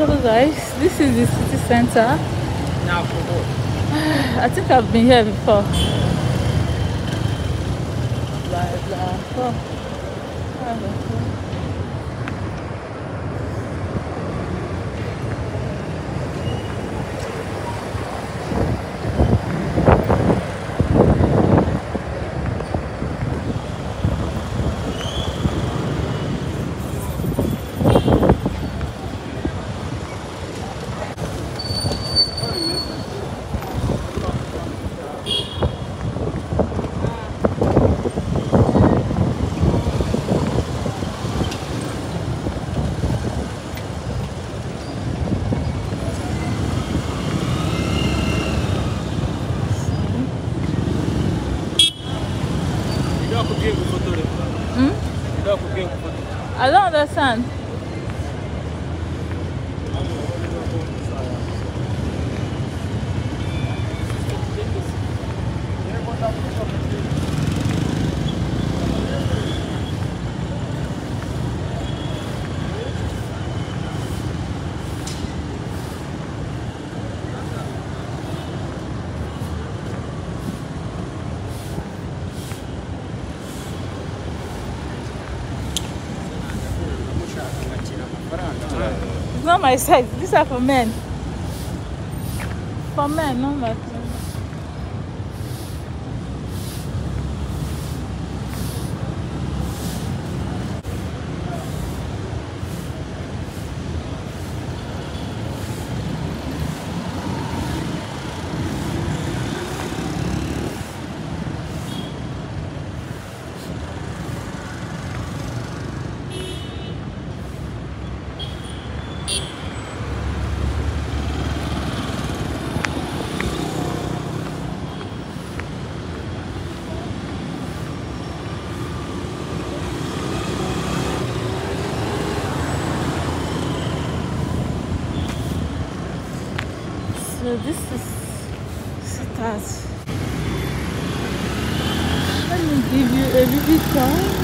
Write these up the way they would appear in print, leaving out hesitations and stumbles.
Hello guys, this is the city center. Now for what? I think I've been here before. Blah blah. I don't understand. It's not my size. These are for men. For men, not my size. So this is stars. Let me give you a vivid tour.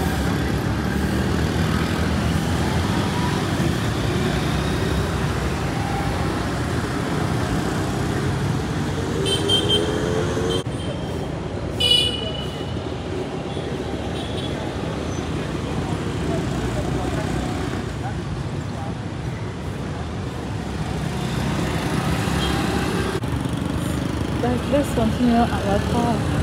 Let's continue our tour.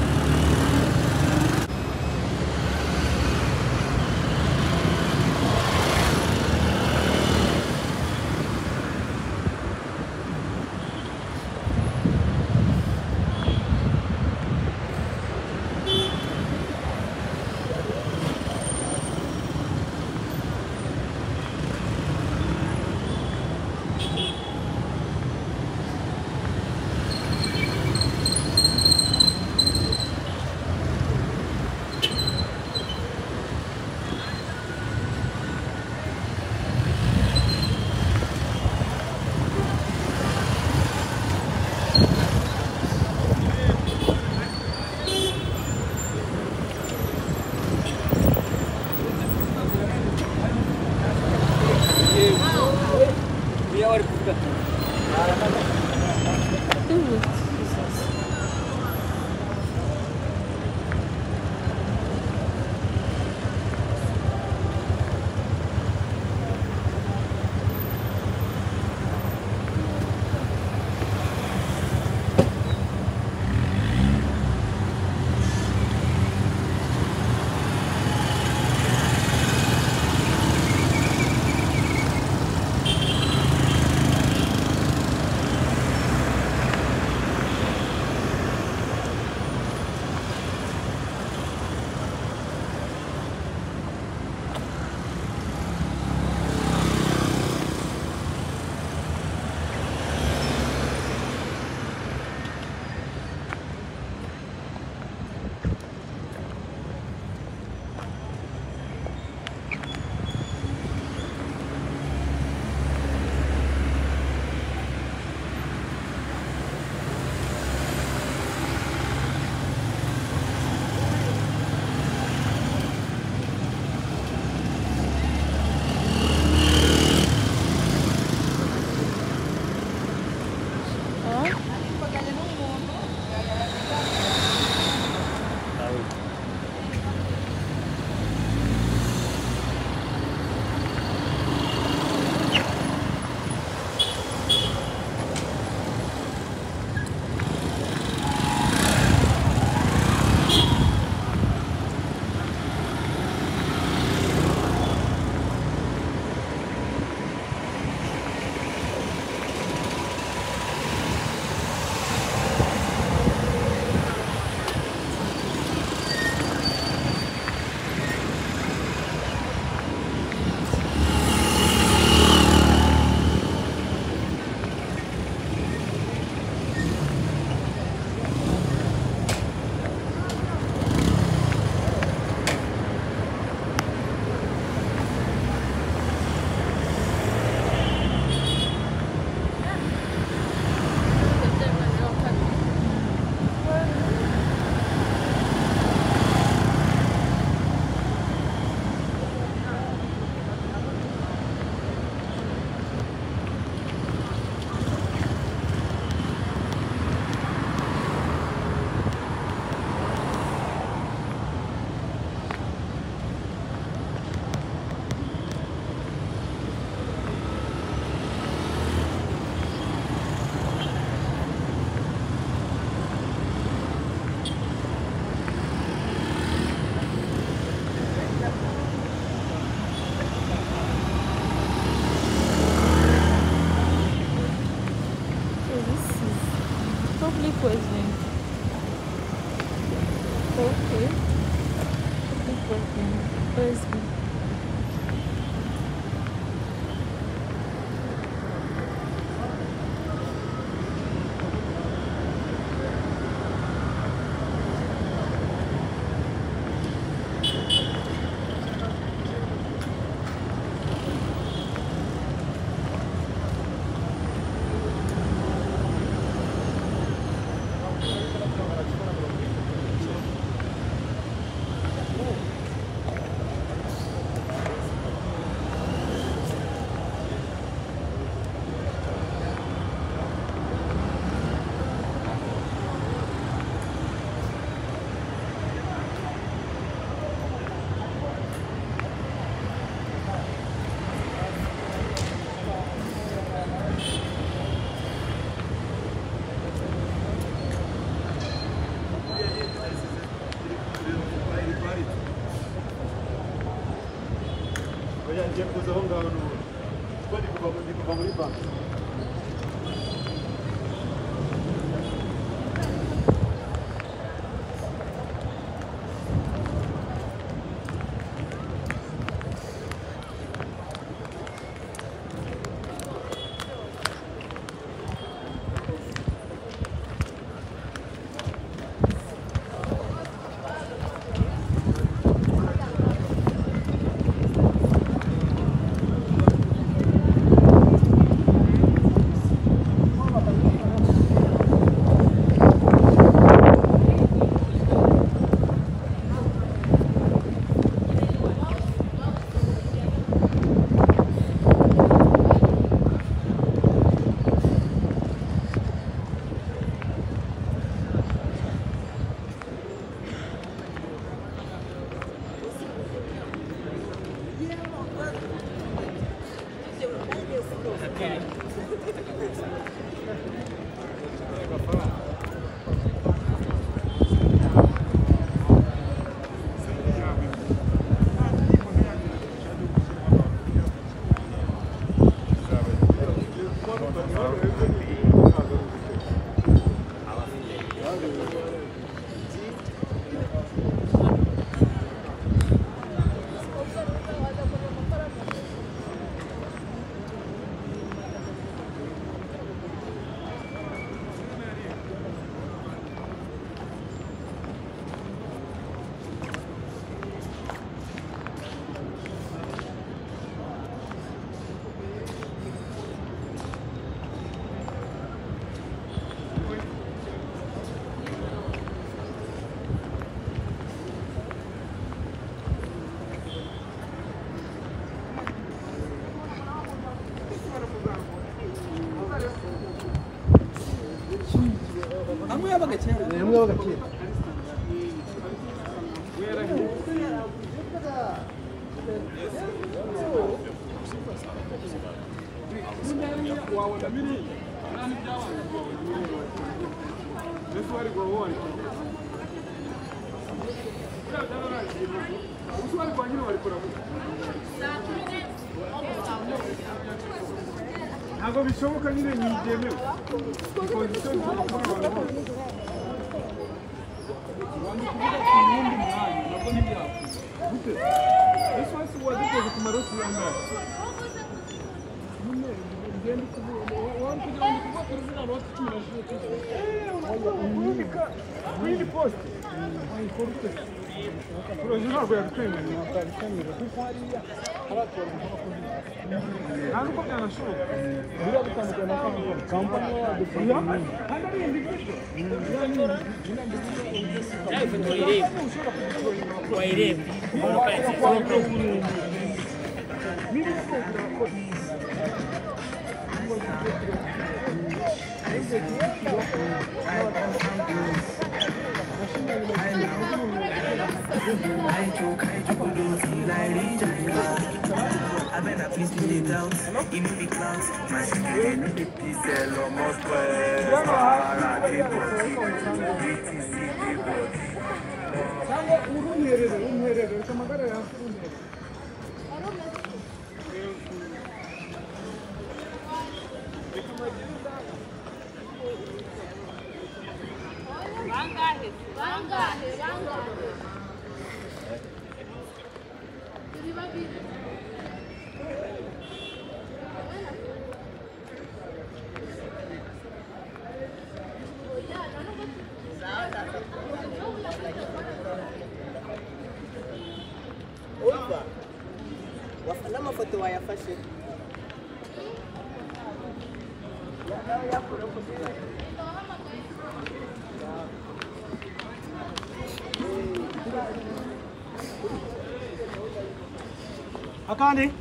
OSB. Ntabwo bishoboka nyine nibyemewe condition Proje ntabwo yabikwemerera kuko hariya haratora nta nuko byanashoboka biriya bitandukanye na kampani yadufunga kandi ari individual wayirebe Opa! N'amafoto wayafashe. Akandi?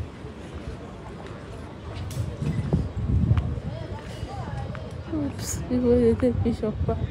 Oops, it was a fish of fun.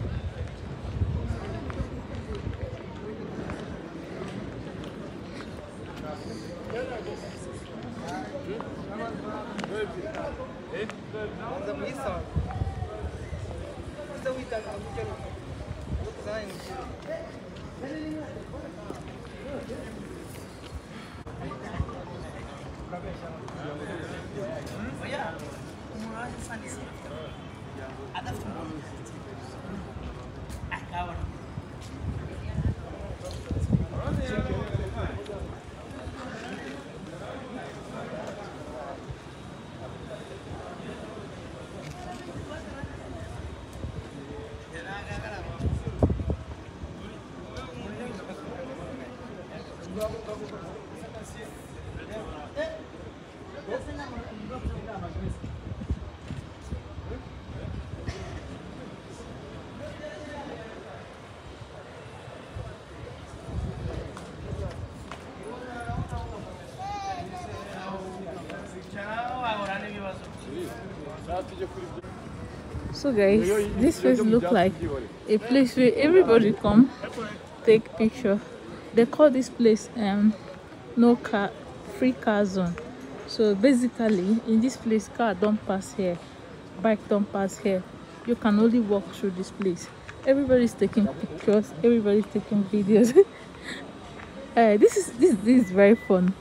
So guys, this place look like a place where everybody come take picture. They call this place no car free car zone. So basically in this place car don't pass here, bike don't pass here. You can only walk through this place. Everybody's taking pictures, everybody's taking videos. This is very fun.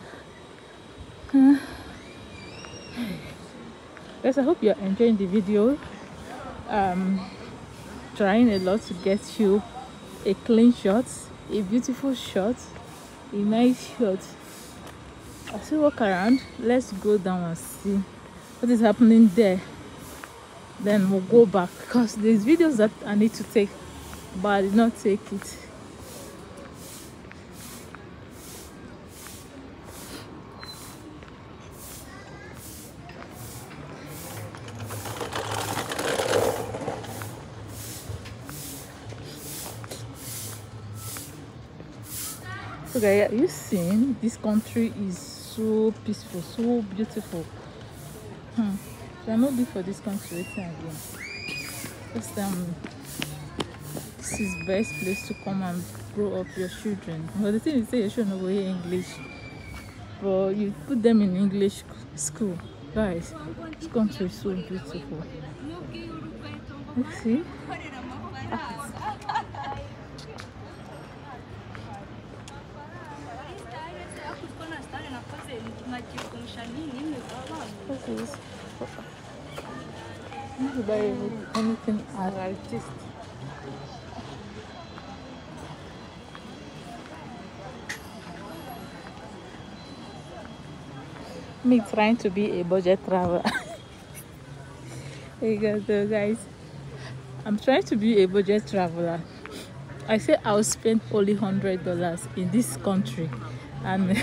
Guys, I hope you're enjoying the video. Trying a lot to get you a clean shot, a beautiful shot, a nice shot. As we walk around, let's go down and see what is happening there. Then we'll go back because there's videos that I need to take, but I did not take it. So guys, you seen this country is so peaceful, so beautiful. So I'm not good for this country again. Just this is best place to come and grow up your children. But the thing is, you should know English, but you put them in English school. Guys, this country is so beautiful. Let's see. What is this? I need to buy anything as artist. Me trying to be a budget traveler. There you go, so guys. I'm trying to be a budget traveler. I say I'll spend only $100 in this country, and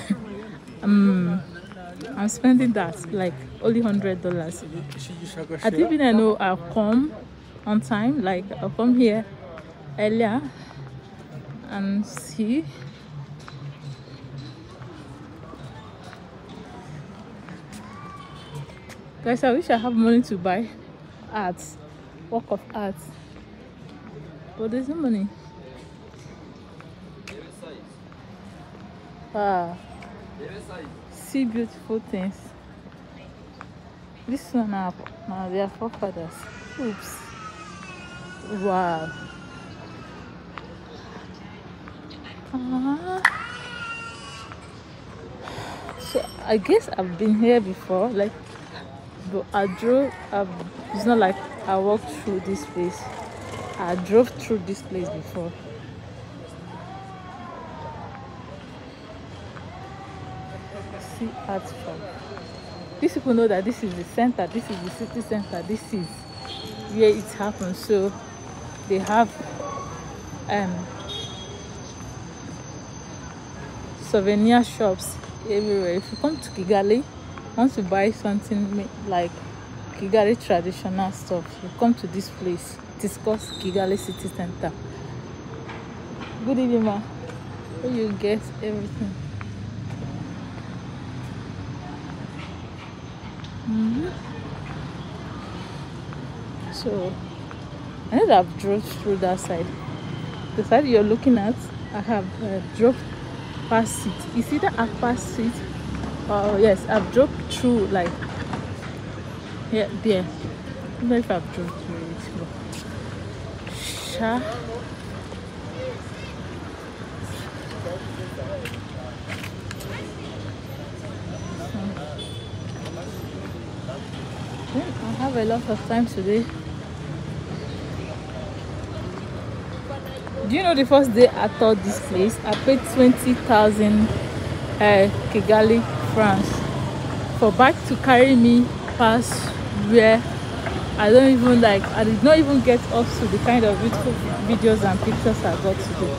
I'm spending that like only $100. I didn't even know I'll come on time. Like I'll come here earlier and see. Guys, I wish I have money to buy art, work of art, but there's no money. See beautiful things. This one now they are forefathers. Oops. Wow. So I guess I've been here before, like, but I drove. It's not like I walked through this place. I drove through this place before. see art shop. These people know that this is the center, this is the city center, this is where it happens. So they have souvenir shops everywhere. If you come to Kigali, want to buy something like Kigali traditional stuff, you come to this place. It is called Kigali City Center. Good evening, ma. Where you get everything. So I know that I've drove through that side. The side you're looking at, I have drove past it. You see that I've passed it? Oh yes, I've drove through, like, yeah, there. I don't know if I've drove through it, but sure. I have a lot of time today. Do you know the first day I taught this place, I paid 20,000 Kigali francs for bike to carry me past where I don't even like. I did not even get up to the kind of beautiful videos and pictures I got today.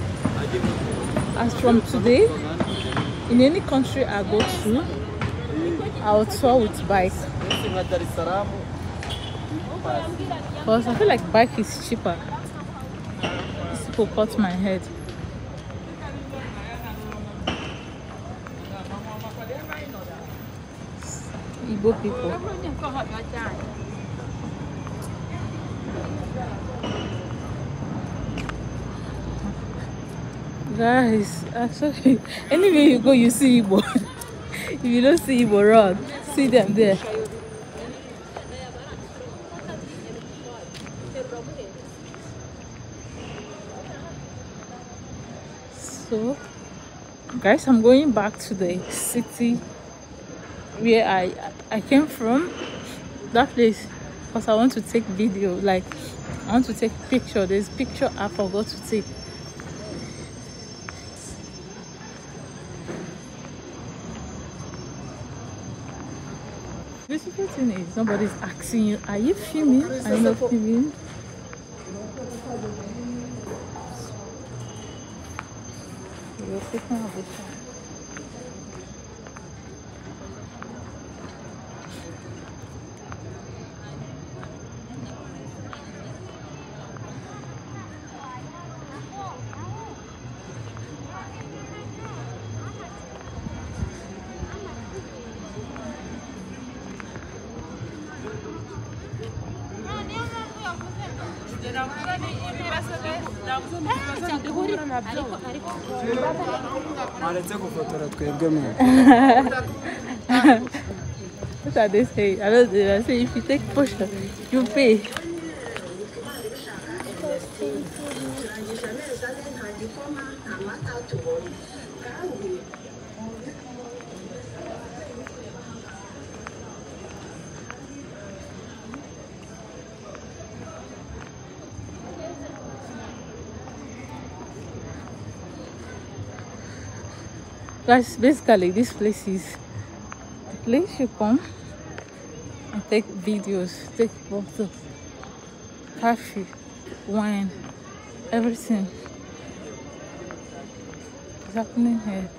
As from today, in any country I go to, I'll tour with bike. Because I feel like bike is cheaper. These people cut my head. Igbo people. Guys, actually, anywhere you go, you see Igbo. If you don't see Igbo, run. See them there. So, guys, I'm going back to the city where I came from. That place, because I want to take video. Like, I want to take picture. There's picture I forgot to take. The beautiful thing is nobody's asking you, are you filming? Are you not filming? You're taking a picture. What are they saying? I don't know. They say if you take picture, you pay. Guys, basically this place is the place you come and take videos, take photos, coffee, wine, everything is happening here.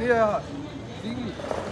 Yeah. Kigali.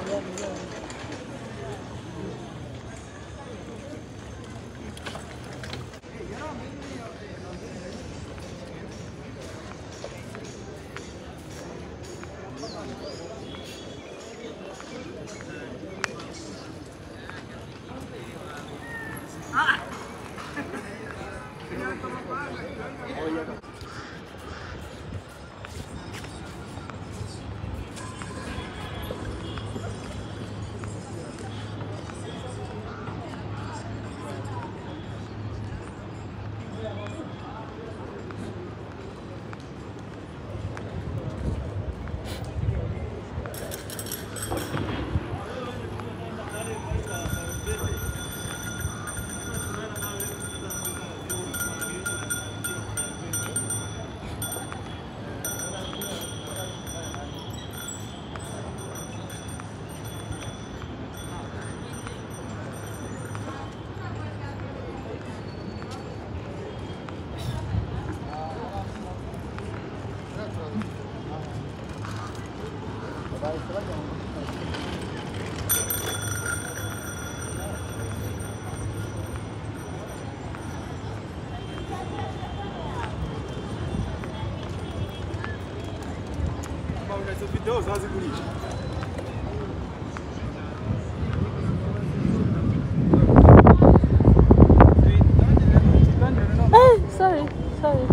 Essas videos aziguristas. Sorry, sorry.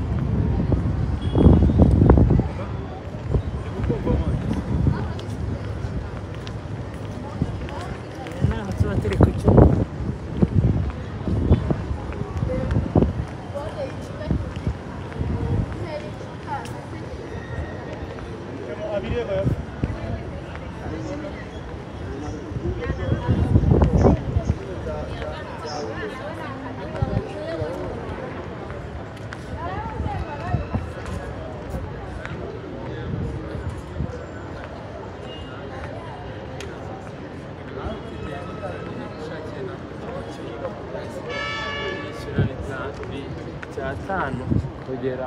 Cyatanu kugera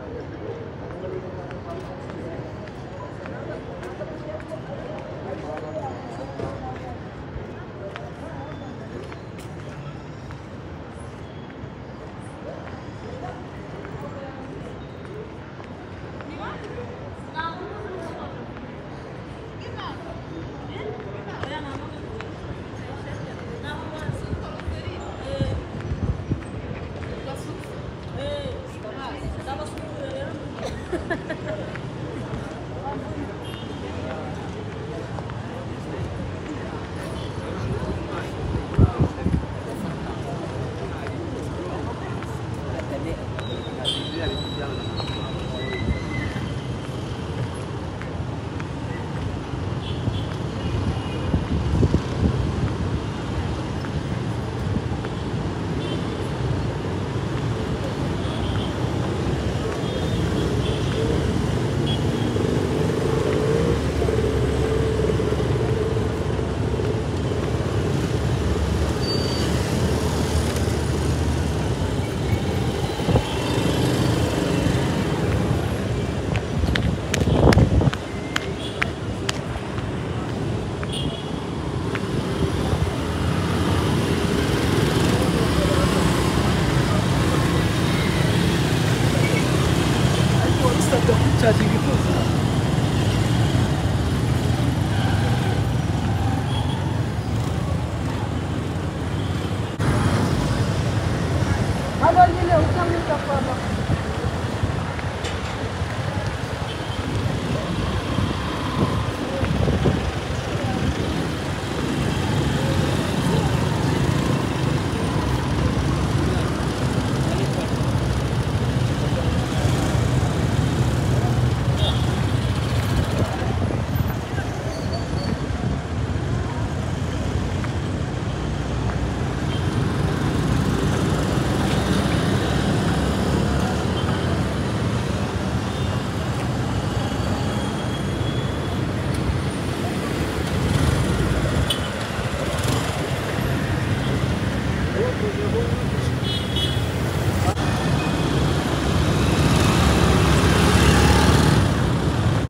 Charging it. Thank you.